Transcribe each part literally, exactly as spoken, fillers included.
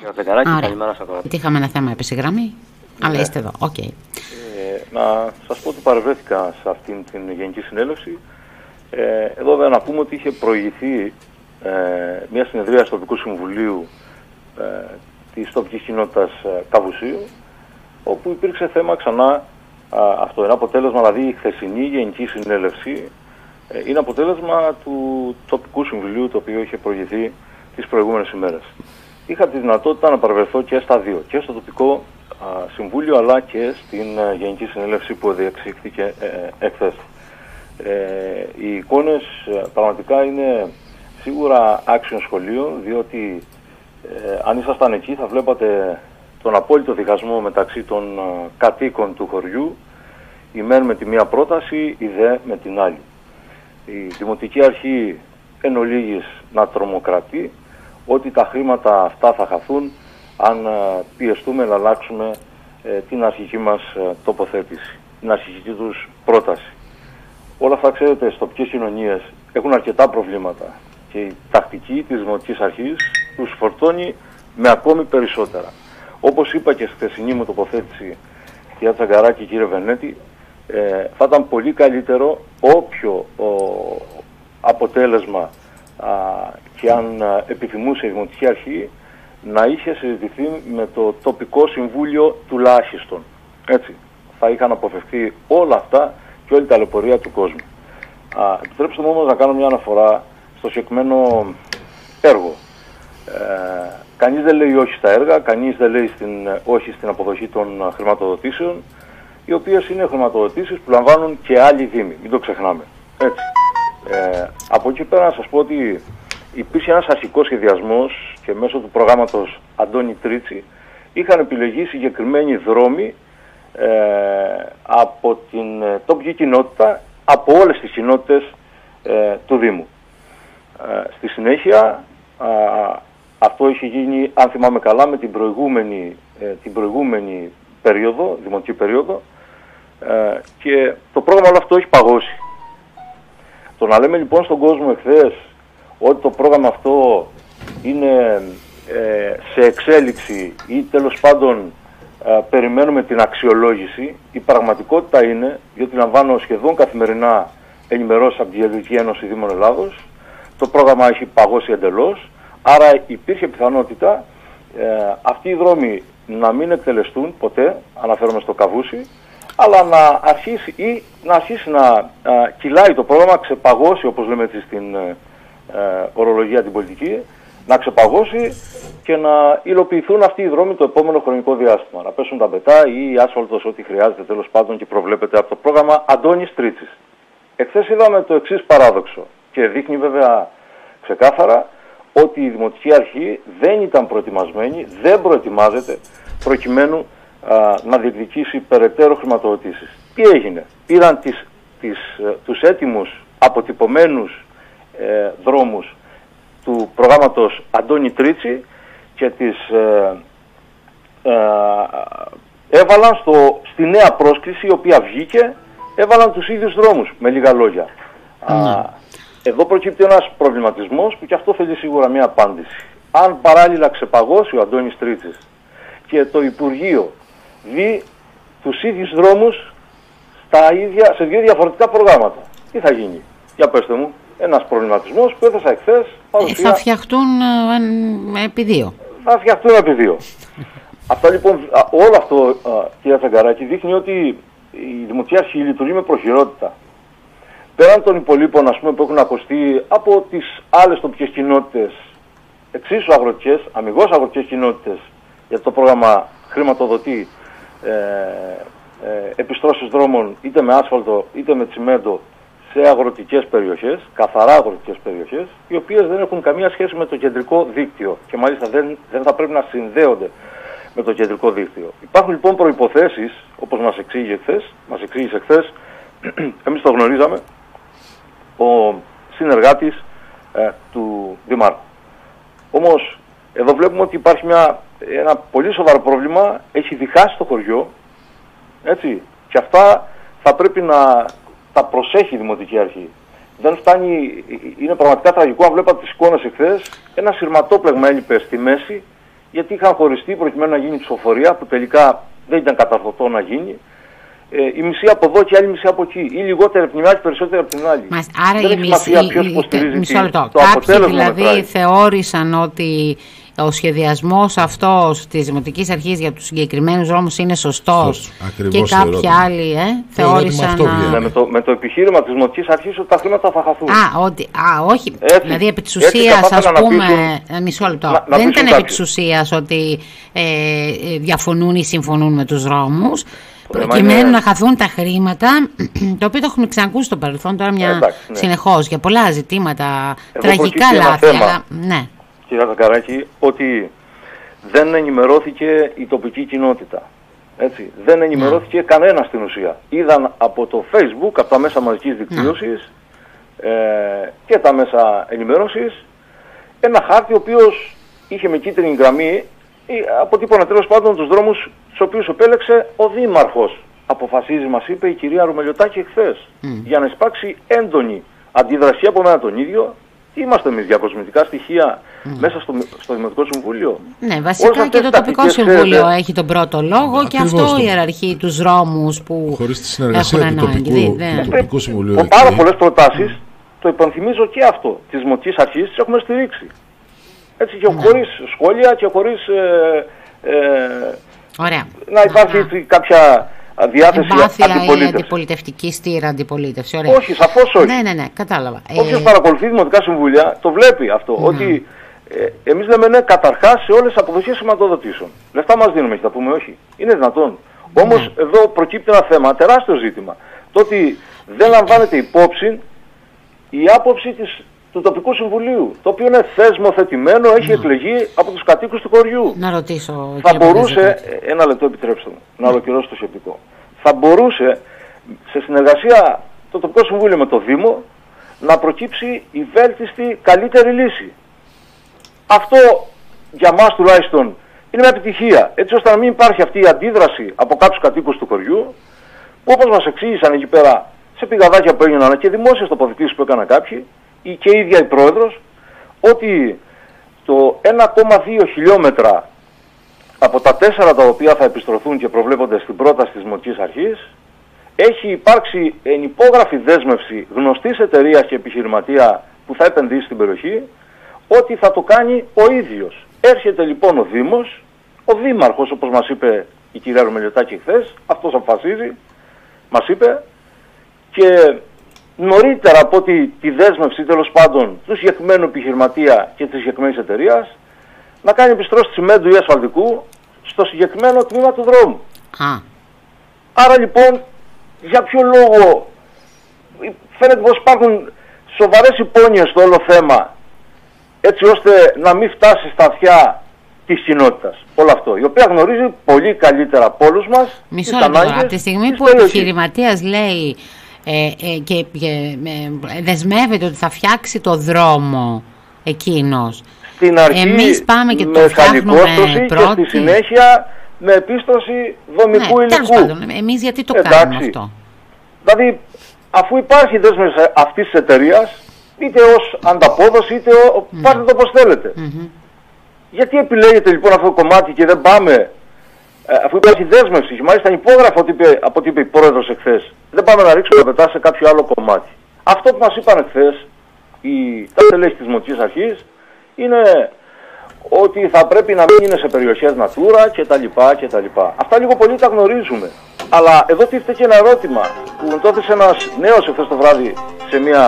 Κύριε Τσαγκαράκη, καλημέρα σας. Γιατί είχαμε ένα θέμα επίσης γραμμή, ναι. Αλλά είστε εδώ. Okay. Ε, να σας πω ότι παρευρέθηκα σε αυτήν την Γενική Συνέλευση. Ε, εδώ βέβαια να πούμε ότι είχε προηγηθεί ε, μια συνεδρία του Τοπικού Συμβουλίου ε, της τοπικής κοινότητας ε, Καβουσίου, όπου υπήρξε θέμα ξανά α, αυτό. Είναι αποτέλεσμα, δηλαδή η χθεσινή Γενική Συνέλευση ε, είναι αποτέλεσμα του Τοπικού Συμβουλίου, το οποίο είχε προηγηθεί τις προηγούμενες ημέρες. Είχα τη δυνατότητα να παρευρεθώ και στα δύο, και στο τοπικό α, συμβούλιο, αλλά και στην α, Γενική Συνέλευση που διεξήχθηκε ε, εχθές. Ε, οι εικόνες ε, πραγματικά είναι σίγουρα άξιων σχολείων, διότι ε, αν ήσασταν εκεί θα βλέπατε τον απόλυτο διχασμό μεταξύ των α, κατοίκων του χωριού, η μεν με τη μία πρόταση, η δε με την άλλη. Η Δημοτική Αρχή εν ολίγης να τρομοκρατεί ότι τα χρήματα αυτά θα χαθούν αν πιεστούμε να αλλάξουμε ε, την αρχική μας ε, τοποθέτηση, την αρχική τους πρόταση. Όλα αυτά, ξέρετε, στις τοπικές κοινωνίες έχουν αρκετά προβλήματα και η τακτική της Δημοτικής Αρχής τους φορτώνει με ακόμη περισσότερα. Όπως είπα και στη χθεσινή μου τοποθέτηση, κύριε Τσαγκαράκη, κύριε Βενέτη, ε, θα ήταν πολύ καλύτερο όποιο ο, αποτέλεσμα α, και αν α, επιθυμούσε η Δημοτική Αρχή να είχε συζητηθεί με το τοπικό συμβούλιο τουλάχιστον. Έτσι, θα είχαν αποφευθεί όλα αυτά και όλη η ταλαιπωρία του κόσμου. Α, επιτρέψτε μου όμως να κάνω μια αναφορά στο συγκεκριμένο έργο. Ε, κανείς δεν λέει όχι στα έργα, κανείς δεν λέει στην, όχι στην αποδοχή των χρηματοδοτήσεων, οι οποίες είναι χρηματοδοτήσεις που λαμβάνουν και άλλοι δήμοι, μην το ξεχνάμε. Έτσι. Ε, από εκεί πέρα να σας πω ότι υπήρχε ένας αρχικός σχεδιασμός και μέσω του προγράμματος Αντώνη Τρίτσι είχαν επιλεγεί συγκεκριμένοι δρόμοι ε, από την ε, τοπική κοινότητα, από όλες τις κοινότητες ε, του Δήμου. Ε, στη συνέχεια α, αυτό είχε γίνει, αν θυμάμαι καλά, με την προηγούμενη, ε, την προηγούμενη περίοδο, δημοτική περίοδο, ε, και το πρόγραμμα όλο αυτό έχει παγώσει. Το να λέμε λοιπόν στον κόσμο εχθές ότι το πρόγραμμα αυτό είναι ε, σε εξέλιξη ή τέλος πάντων ε, περιμένουμε την αξιολόγηση, η πραγματικότητα είναι, διότι λαμβάνω σχεδόν καθημερινά ενημερώσεις από την Γεωργική Ένωση Δήμων Ελλάδος, το πρόγραμμα έχει παγώσει εντελώς, άρα υπήρχε πιθανότητα ε, αυτοί οι δρόμοι να μην εκτελεστούν ποτέ, αναφέρομαι στο Καβούσι, αλλά να αρχίσει ή να αρχίσει να α, κυλάει το πρόγραμμα, ξεπαγώσει, όπως λέμε έτσι στην ε, ε, ορολογία την πολιτική, να ξεπαγώσει και να υλοποιηθούν αυτοί οι δρόμοι το επόμενο χρονικό διάστημα. Να πέσουν τα μπετά ή άσφαλτος, ό,τι χρειάζεται τέλος πάντων και προβλέπεται από το πρόγραμμα Αντώνης Τρίτσης. Εχθές είδαμε το εξής παράδοξο και δείχνει βέβαια ξεκάθαρα ότι η Δημοτική Αρχή δεν ήταν προετοιμασμένη, δεν προετοιμάζεται προκειμένου α, να διεκδικήσει περαιτέρω χρηματοδοτήσεις. Τι έγινε? Πήραν τις, τις, τους έτοιμους αποτυπωμένους ε, δρόμους του προγράμματος Αντώνη Τρίτσι και τις ε, ε, έβαλαν στο, στη νέα πρόσκληση η οποία βγήκε, έβαλαν τους ίδιους δρόμους, με λίγα λόγια. Mm. Α, εδώ προκύπτει ένας προβληματισμός που και αυτό θέλει σίγουρα μια απάντηση. Αν παράλληλα ξεπαγώσει ο Αντώνης Τρίτσης και το Υπουργείο δει τους ίδιους δρόμους στα ίδια, σε δύο διαφορετικά προγράμματα, τι θα γίνει? Για πέστε μου. Ένας προβληματισμός που έθεσα εχθές. Παρουσία... Θα φτιαχτούν ε, επί δύο. Θα φτιαχτούν επί δύο. Αυτά λοιπόν, α, όλο αυτό, α, κύριε Τσαγκαράκη, δείχνει ότι η Δημοτική Αρχή λειτουργεί με προχειρότητα. Πέραν των υπολείπων, ας πούμε, που έχουν ακουστεί από τις άλλες τοπικές κοινότητες, εξίσου αγροτικές, αμιγώς αγροτικές κοινότητες, γιατί το πρόγραμμα χρηματοδοτεί ε, ε, επιστρώσεις δρόμων είτε με άσφαλτο είτε με τσιμέντο σε αγροτικές περιοχές, καθαρά αγροτικές περιοχές, οι οποίες δεν έχουν καμία σχέση με το κεντρικό δίκτυο και μάλιστα δεν, δεν θα πρέπει να συνδέονται με το κεντρικό δίκτυο. Υπάρχουν λοιπόν προϋποθέσεις, όπως μας εξήγησε χθες, μας εξήγησε χθες, εμείς το γνωρίζαμε, ο συνεργάτης ε, του Δημάρχου. Όμως, εδώ βλέπουμε ότι υπάρχει μια, ένα πολύ σοβαρό πρόβλημα, έχει διχάσει το χωριό, έτσι, και αυτά θα πρέπει να τα προσέχει η Δημοτική Αρχή. Δεν φτάνει, είναι πραγματικά τραγικό, αν βλέπατε τις εικόνες εχθές, ένα σειρματόπλεγμα έλειπε στη μέση γιατί είχαν χωριστεί προκειμένου να γίνει ψηφοφορία που τελικά δεν ήταν καταρθωτό να γίνει. Ε, η μισή από εδώ και η άλλη μισή από εκεί. Ή λιγότερη από την άλλη, περισσότερη από την άλλη. Μας, άρα η μισή. Μισό λεπτό. Κάποιοι δηλαδή μετράει. Θεώρησαν ότι ο σχεδιασμός αυτός της Δημοτικής Αρχής για τους συγκεκριμένους δρόμους είναι σωστός. Και κάποιοι άλλοι ε, θεώρησαν. Ναι, με, το, με το επιχείρημα της Δημοτικής Αρχής ότι τα χρήματα θα χαθούν. Α, ότι, α όχι. Έτσι, δηλαδή επί της ουσίας, ας πούμε. Πείσουν, μισό λεπτό. Να, δεν να ήταν επί της ουσίας ότι ε, διαφωνούν ή συμφωνούν με τους δρόμους. Προκειμένου είναι... να χαθούν τα χρήματα, το οποίο το έχουμε ξανακούσει στο παρελθόν τώρα μια εντάξει, ναι. συνεχώς για πολλά ζητήματα, εδώ τραγικά λάθη. Αλλά, ναι. Κύριε Κακαράκη, ότι δεν ενημερώθηκε η τοπική κοινότητα. Έτσι. Δεν ενημερώθηκε ναι. κανένα στην ουσία. Είδαν από το Facebook, από τα μέσα μαζικής δικτύωσης ναι. ε, και τα μέσα ενημέρωσης ένα χάρτη ο οποίος είχε με κίτρινη γραμμή αποτύπωνε τέλος πάντων τους δρόμους στους οποίους επέλεξε ο Δήμαρχος. Αποφασίζει, μας είπε η κυρία Ρουμελιωτάκη εχθές, mm. για να υπάρξει έντονη αντίδραση από μένα τον ίδιο. Είμαστε εμείς διακοσμητικά στοιχεία mm. μέσα στο, στο Δημοτικό Συμβούλιο. Ναι, βασικά και το τοπικό συμβούλιο ε, έχει τον πρώτο λόγο α, και αυτό το... ιεραρχεί τους δρόμους που χωρίς τη συνεργασία του τοπικού, του τοπικού συμβουλίου. Από πάρα πολλές προτάσεις, το υπενθυμίζω και αυτό, της Δημοτικής Αρχής τις έχουμε στηρίξει. Έτσι και ναι. χωρίς σχόλια και χωρίς ε, ε, Ωραία. να υπάρχει Ωραία. κάποια διάθεση αντιπολίτευση. Ή αντιπολιτευτική στήρα αντιπολίτευση. Ωραία. Όχι, σαφώς όχι. Ναι, ναι, ναι, κατάλαβα. Όποιος ε... παρακολουθεί δημοτικά συμβούλια το βλέπει αυτό. Ναι. Ότι ε, εμείς λέμε ναι καταρχάς σε όλες τις αποδοχές χρηματοδοτήσεων. Λεφτά μας δίνουμε και θα πούμε όχι. Είναι δυνατόν. Ναι. Όμως εδώ προκύπτει ένα θέμα, τεράστιο ζήτημα. Το ότι δεν λαμβάνεται υπόψη η άποψη της του τοπικού συμβουλίου, το οποίο είναι θεσμοθετημένο, έχει να. εκλεγεί από τους κατοίκους του χωριού. Να ρωτήσω. Θα μπορούσε, ένα λεπτό επιτρέψτε μου, να ολοκληρώσω το σκεπτικό. Θα μπορούσε, σε συνεργασία το τοπικό συμβούλιο με το Δήμο, να προκύψει η βέλτιστη καλύτερη λύση. Αυτό για μας τουλάχιστον είναι μια επιτυχία, έτσι ώστε να μην υπάρχει αυτή η αντίδραση από κάποιους κατοίκους του χωριού, που όπως μας εξήγησαν εκεί πέρα σε πηγαδάκια που έγιναν και δημόσιες τοποθετήσεις που έκαναν κάποιοι, ή και η ίδια η πρόεδρος, ότι το ένα κόμμα δύο χιλιόμετρα από τα τέσσερα τα οποία θα επιστρωθούν και προβλέπονται στην πρόταση της Δημοτικής Αρχής, έχει υπάρξει ενυπόγραφη δέσμευση γνωστής εταιρείας και επιχειρηματία που θα επενδύσει στην περιοχή, ότι θα το κάνει ο ίδιος. Έρχεται λοιπόν ο Δήμος, ο Δήμαρχος όπως μας είπε η κυρία Ρουμελιωτάκη χθες, αυτός αποφασίζει, μας είπε, και νωρίτερα από ότι τη δέσμευση τέλος πάντων του συγκεκριμένου επιχειρηματία και της συγκεκριμένης εταιρείας να κάνει επιστρώσεις τσιμέντου ή ασφαλτικού στο συγκεκριμένο τμήμα του δρόμου. Α. Άρα λοιπόν για ποιο λόγο φαίνεται πως υπάρχουν σοβαρές υπόνοιες στο όλο θέμα, έτσι ώστε να μην φτάσει στα αυτιά της κοινότητας όλο αυτό, η οποία γνωρίζει πολύ καλύτερα από όλους μας. Μισό λεπτό, από τη στιγμή που ο επιχειρηματίας λέει Ε, ε, και, και ε, δεσμεύεται ότι θα φτιάξει το δρόμο εκείνος. Στην αρχή εμείς πάμε και με το φτιάχνουμε πρώτη. Και στη συνέχεια με επίστρωση δομικού ναι, υλικού. Τέλος πάντων, εμείς γιατί το Εντάξει. κάνουμε αυτό. Δηλαδή αφού υπάρχει δέσμευση αυτής της εταιρείας, είτε ως ανταπόδοση είτε ο, mm. πάρτε το όπως θέλετε. Mm-hmm. Γιατί επιλέγετε λοιπόν αυτό το κομμάτι και δεν πάμε, αφού υπάρχει δέσμευση και μάλιστα υπόγραφο από ό,τι είπε η πρόεδρος εχθές, δεν πάμε να ρίξουμε μετά σε κάποιο άλλο κομμάτι. Αυτό που μας είπαν εχθές οι, τα στελέχη της Δημοτικής Αρχής είναι ότι θα πρέπει να μην είναι σε περιοχές Natura κτλ. κτλ. Αυτά λίγο πολύ τα γνωρίζουμε. Αλλά εδώ τίθεται και ένα ερώτημα που μου το έθεσε ένας νέος εχθές το βράδυ σε μια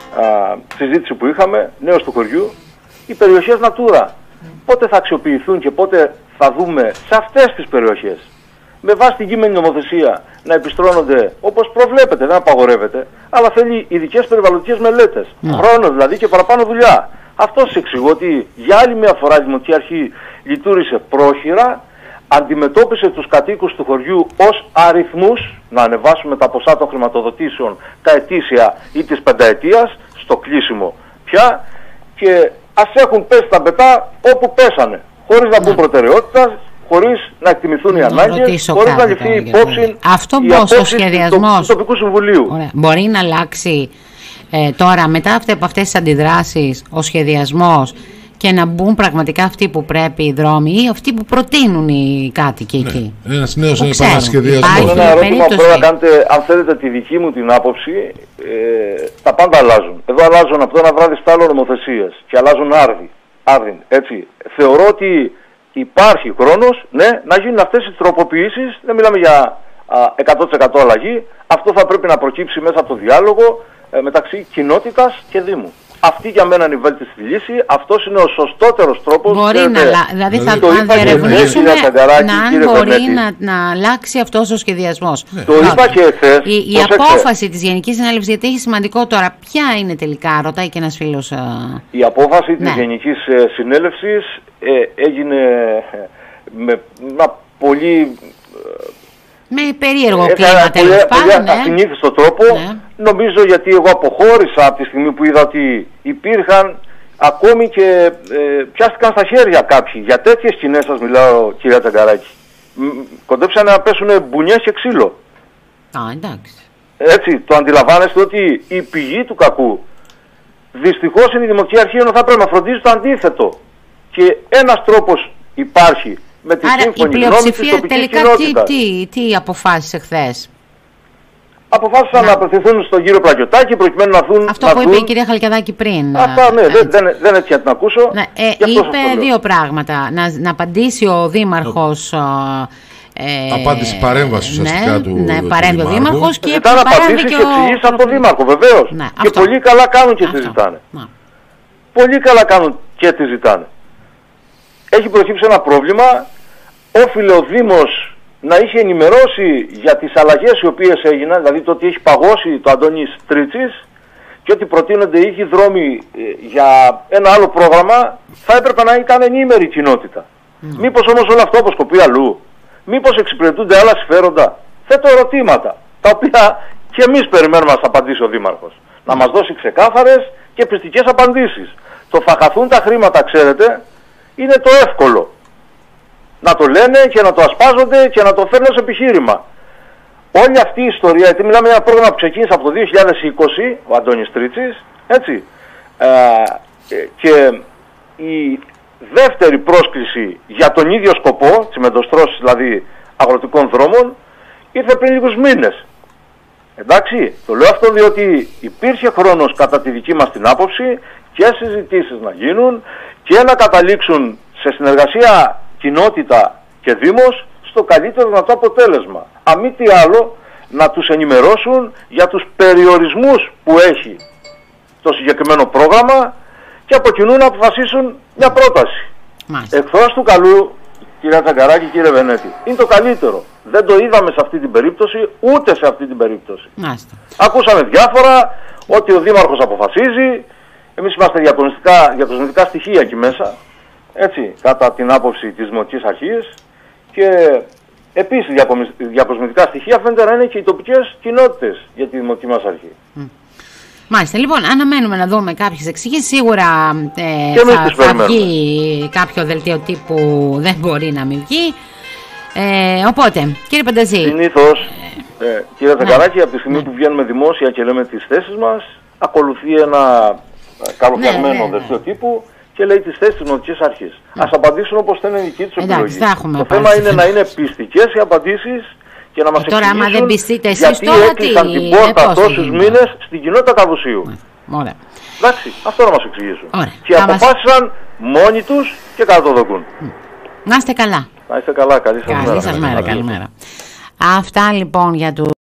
α, συζήτηση που είχαμε, νέος του χωριού, οι περιοχές Natura. Πότε θα αξιοποιηθούν και πότε θα δούμε σε αυτές τις περιοχές με βάση την κείμενη νομοθεσία να επιστρώνονται όπως προβλέπεται, δεν απαγορεύεται, αλλά θέλει ειδικές περιβαλλοντικές μελέτες. Mm. Χρόνο δηλαδή και παραπάνω δουλειά. Αυτό σας εξηγώ ότι για άλλη μια φορά η Δημοτική Αρχή λειτουργήσε πρόχειρα, αντιμετώπισε τους κατοίκους του χωριού ως αριθμούς, να ανεβάσουμε τα ποσά των χρηματοδοτήσεων τα ετήσια ή της πενταετίας, στο κλείσιμο πια, και ας έχουν πέσει τα μπετά όπου πέσανε, χωρίς να μπουν προτεραιότητα, χωρίς να εκτιμηθούν οι ανάγκες, χωρίς να ληφθεί υπόψη αυτό η απόψη του, του τοπικού συμβουλίου. Ωραία. Μπορεί να αλλάξει ε, τώρα μετά από αυτές τις αντιδράσεις ο σχεδιασμός και να μπουν πραγματικά αυτοί που πρέπει οι δρόμοι ή αυτοί που προτείνουν οι κάτοικοι ναι. εκεί. Ένας νέος επανασχεδιασμός. Ένα ερώτημα που πρέπει να κάνετε, αν θέλετε τη δική μου την άποψη, ε, τα πάντα αλλάζουν. Εδώ αλλάζουν από το ένα βράδυ στα άλλο νομοθεσίες και αλλάζουν άρδι. άρδιν, έτσι. Θεωρώ ότι υπάρχει χρόνος, ναι, να γίνουν αυτές οι τροποποιήσεις, δεν μιλάμε για α, εκατό τοις εκατό αλλαγή, αυτό θα πρέπει να προκύψει μέσα από το διάλογο ε, μεταξύ κοινότητας και Δήμου. Αυτή για μένα είναι η βέλτιστη λύση, αυτός είναι ο σωστότερος τρόπος. Μπορεί να, δηλαδή θα το διερευνήσουμε να αν μπορεί να, να αλλάξει αυτός ο σχεδιασμός. Ναι. Το είπα και εχθές. Η, η απόφαση της Γενικής Συνέλευσης, γιατί έχει σημαντικό τώρα, ποια είναι τελικά, ρωτάει και ένας φίλος. Η απόφαση ναι. της Γενικής Συνέλευσης ε, έγινε με ένα πολύ... Με περίεργο κλίμα τέλος πάντων. Με ασυνήθιστο τρόπο. Ναι. Νομίζω γιατί εγώ αποχώρησα από τη στιγμή που είδα ότι υπήρχαν ακόμη και ε, πιάστηκαν στα χέρια κάποιοι. Για τέτοιες σκηνές σας μιλάω, κυρία Τσαγκαράκη. Κοντέψανε να πέσουν μπουνιές και ξύλο. Α, εντάξει. Έτσι, το αντιλαμβάνεστε ότι η πηγή του κακού δυστυχώς είναι η Δημοτική Αρχή, ενώ θα πρέπει να φροντίζει το αντίθετο. Και ένας τρόπος υπάρχει. Με τη άρα η πλειοψηφία τελικά τι, τι, τι αποφάσισε χθες? Αποφάσισαν να, να απευθυνθούν στον κύριο Πλακιωτάκη προκειμένου να δουν... Αυτό να που δουν... είπε η κυρία Χαλκιαδάκη πριν. Αυτά ναι, δεν, δεν, δεν έτσι να την ακούσω. Ναι, ε, είπε δύο πράγματα. Να, να απαντήσει ο Δήμαρχος... Ε, απάντηση παρέμβαση ουσιαστικά ναι, του, ναι, του παρέμβει ο Δήμαρχος και ζητάνε απαντήσεις και εξηγήσεις από τον Δήμαρχο, βεβαίως. Ναι, και αυτό. Πολύ καλά κάνουν και τη ζητάνε. Ναι. Πολύ καλά κάνουν και τη ζητάνε. Έχει προκύψει ένα πρόβλημα. Όφιλε ο Δήμος να είχε ενημερώσει για τις αλλαγές οι οποίες έγιναν, δηλαδή το ότι έχει παγώσει το Αντώνης Τρίτσης και ότι προτείνονται ήχοι δρόμοι για ένα άλλο πρόγραμμα, θα έπρεπε να ήταν ενήμερη η κοινότητα. Mm. Μήπως όμως όλο αυτό αποσκοπεί αλλού? Μήπως εξυπηρετούνται άλλα συμφέροντα? Θέτω ερωτήματα, τα οποία και εμείς περιμένουμε να μας απαντήσει ο Δήμαρχος. Mm. Να μας δώσει ξεκάθαρες και πιστικές απαντήσεις. Το θα χαθούν τα χρήματα, ξέρετε, είναι το εύκολο. Να το λένε και να το ασπάζονται και να το φέρνουν σε επιχείρημα. Όλη αυτή η ιστορία, γιατί μιλάμε για ένα πρόγραμμα που ξεκίνησε από το δύο χιλιάδες είκοσι, ο Αντώνης Τρίτσης, έτσι, ε, και η δεύτερη πρόσκληση για τον ίδιο σκοπό, τσιμεντοστρώσεις δηλαδή αγροτικών δρόμων, ήρθε πριν λίγους μήνες. Εντάξει, το λέω αυτό διότι υπήρχε χρόνος κατά τη δική μας την άποψη και συζητήσεις να γίνουν και να καταλήξουν σε συνεργασία κοινότητα και Δήμος στο καλύτερο δυνατό αποτέλεσμα. Αν μη τι άλλο, να τους ενημερώσουν για τους περιορισμούς που έχει το συγκεκριμένο πρόγραμμα και από κοινού να αποφασίσουν μια πρόταση. Εχθρός του καλού, κυρία Τσαγκαράκη, κύριε Βενέτη, είναι το καλύτερο. Δεν το είδαμε σε αυτή την περίπτωση, ούτε σε αυτή την περίπτωση. Μάλιστα. Ακούσαμε διάφορα, ότι ο Δήμαρχος αποφασίζει, εμείς είμαστε διακοσμητικά στοιχεία εκεί μέσα, έτσι, κατά την άποψη της Δημοτικής Αρχής, και επίσης διακοσμητικά στοιχεία φαίνεται να είναι και οι τοπικές κοινότητες για τη Δημοτική μας Αρχή. Mm. Μάλιστα, λοιπόν, αναμένουμε να δούμε κάποιες εξηγήσεις. Σίγουρα ε, θα, θα βγει κάποιο δελτίο τύπου, δεν μπορεί να μην βγει. Ε, οπότε, κύριε Πανταζή. Συνήθως, ε, ε, κύριε Τσαγκαράκη, ναι, από τη στιγμή ναι. που βγαίνουμε δημόσια και λέμε τις θέσεις μας, ακολουθεί ένα καλοφτιαγμένο ναι, ναι, ναι. δελτίο τύπου και λέει τις θέσεις της Δημοτικής Αρχής. Mm. Ας απαντήσουν όπως θα είναι η δική τους επιλογή. Το θέμα είναι να είναι πιστικές οι απαντήσεις και να μας τώρα, εξηγήσουν άμα δεν πιστείτε εσείς, γιατί τώρα έκλεισαν τι... την πόρτα τόσους μήνες στην κοινότητα Καβουσίου. Ωραία. Εντάξει, αυτό να μας εξηγήσουν. Ωραία. Και θα αποφάσισαν μας... μόνοι τους και καταδοκούν. Να είστε καλά. Να είστε καλά, καλή σας καλή μέρα. Σας μέρα. Καλημέρα. Αυτά λοιπόν για τους